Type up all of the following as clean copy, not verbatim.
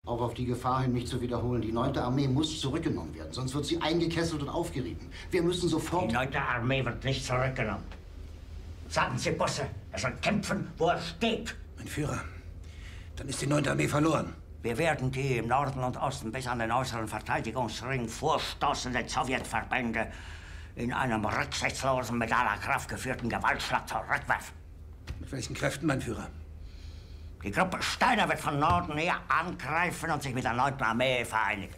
Auch auf die Gefahr hin, mich zu wiederholen. Die 9. Armee muss zurückgenommen werden, sonst wird sie eingekesselt und aufgerieben. Wir müssen sofort... Die 9. Armee wird nicht zurückgenommen. Sagen Sie, Bosse, er soll kämpfen, wo er steht. Mein Führer, dann ist die 9. Armee verloren. Wir werden die im Norden und Osten bis an den äußeren Verteidigungsring vorstoßenden Sowjetverbände in einem rücksichtslosen, mit aller Kraft geführten Gewaltschlag zurückwerfen. Mit welchen Kräften, mein Führer? Die Gruppe Steiner wird von Norden her angreifen und sich mit der 9. Armee vereinigen.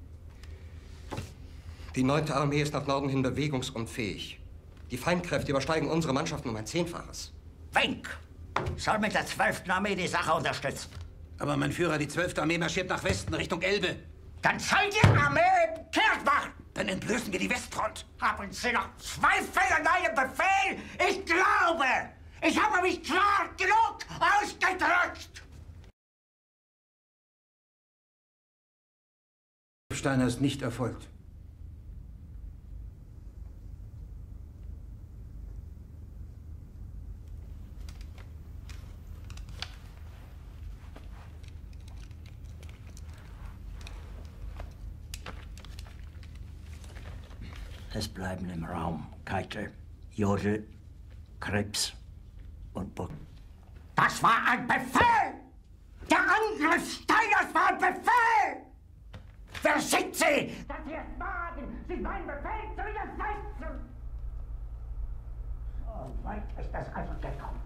Die 9. Armee ist nach Norden hin bewegungsunfähig. Die Feindkräfte übersteigen unsere Mannschaften um ein 10-faches. Wink soll mit der 12. Armee die Sache unterstützen. Aber, mein Führer, die 12. Armee marschiert nach Westen, Richtung Elbe. Dann soll die Armee kehrt machen. Dann entblößen wir die Westfront. Haben Sie noch Zweifel an meinem Befehl? Ich glaube, ich habe mich klar genug ausgedrückt. Steiner ist nicht erfolgt. Es bleiben im Raum Keitel, Jodl, Krebs und Buck. Das war ein Befehl! Der Angriff Steiners war ein Befehl! Wer sind Sie, dass Sie es wagen, sich meinen Befehl zu widersetzen? So weit ist das also gekommen.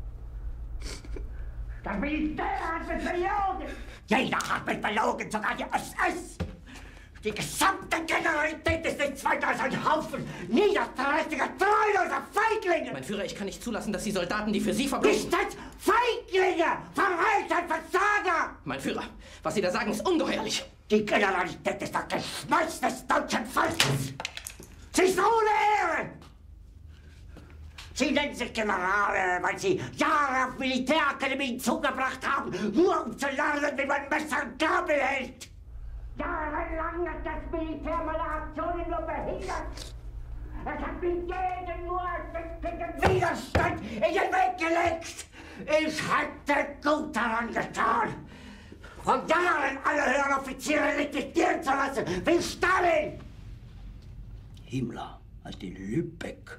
Das Militär hat mich belogen! Jeder hat mich belogen, sogar die SS! Die gesamte Generalität ist nichts weiter als ein Haufen niederträchtiger, treuloser Feiglinge! Mein Führer, ich kann nicht zulassen, dass die Soldaten, die für Sie verbringen... Nicht als Feiglinge! Verräter und Versager! Mein Führer, was Sie da sagen, ist ungeheuerlich. Die Generalität ist das Geschmeiß des deutschen Volkes! Sie ist ohne Ehre! Sie nennen sich Generale, weil Sie Jahre auf Militärakademien zugebracht haben, nur um zu lernen, wie man Messer und Gabel hält! Jahrelang hat das Militär meine Aktionen nur behindert. Es hat mir jeden nur ersichtlichen Widerstand in den Weg gelegt. Ich hätte gut daran getan, von Jahren alle höheren Offiziere liquidieren zu lassen, wie Stalin. Himmler hat in Lübeck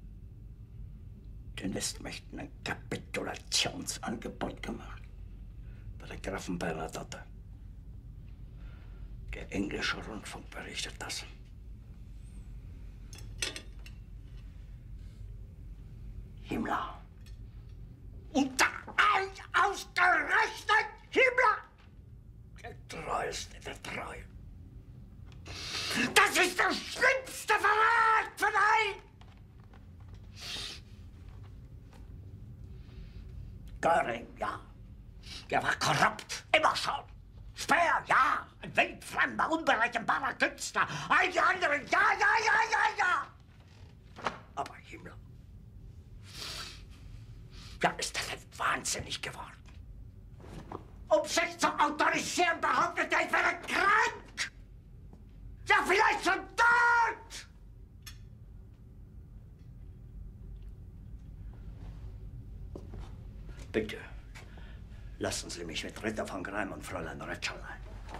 den Westmächten ein Kapitulationsangebot gemacht. Bei der Grafen Bernadotte. Der englische Rundfunk berichtet das. Himmler. Unter allen ausgerechnet Himmler. Der treueste der Treuen. Das ist der schlimmste Verrat von allen. Göring, ja. Der war korrupt, immer schon. Speer, ja. Ein wildfremder, unberechenbarer Künstler. All die anderen, ja. Aber Himmler, ja, ist das jetzt wahnsinnig geworden. Um sich zu autorisieren, behauptet er, ich wäre krank. Ja, vielleicht schon tot. Bitte. Lassen Sie mich mit Ritter von Greim und Fräulein Rötscherlein.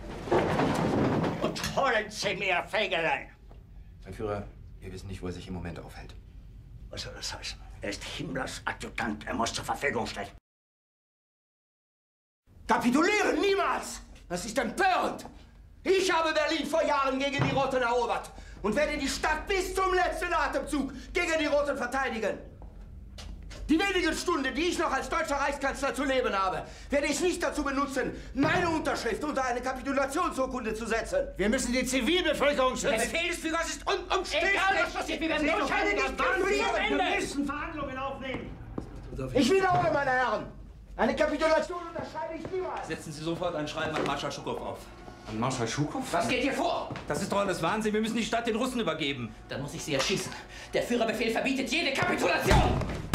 Und holen Sie mir Fegelein! Mein Führer, wir wissen nicht, wo er sich im Moment aufhält. Was soll das heißen? Er ist Himmlers Adjutant. Er muss zur Verfügung stehen. Kapitulieren niemals! Das ist empörend! Ich habe Berlin vor Jahren gegen die Roten erobert und werde die Stadt bis zum letzten Atemzug gegen die Roten verteidigen. Die wenigen Stunden, die ich noch als deutscher Reichskanzler zu leben habe, werde ich nicht dazu benutzen, meine Unterschrift unter eine Kapitulationsurkunde zu setzen. Wir müssen die Zivilbevölkerung schützen. Der Befehl des Führers ist unumstößlich. Egal, was passiert, wir werden Ich werde nicht kapitulieren. Wir müssen Verhandlungen aufnehmen. Ich wiederhole, meine Herren, eine Kapitulation unterschreibe ich niemals. Setzen Sie sofort ein Schreiben an Marschall Schukow auf. An Marschall Schukow? Was geht hier vor? Das ist doch alles Wahnsinn. Wir müssen die Stadt den Russen übergeben. Dann muss ich Sie erschießen. Der Führerbefehl verbietet jede Kapitulation.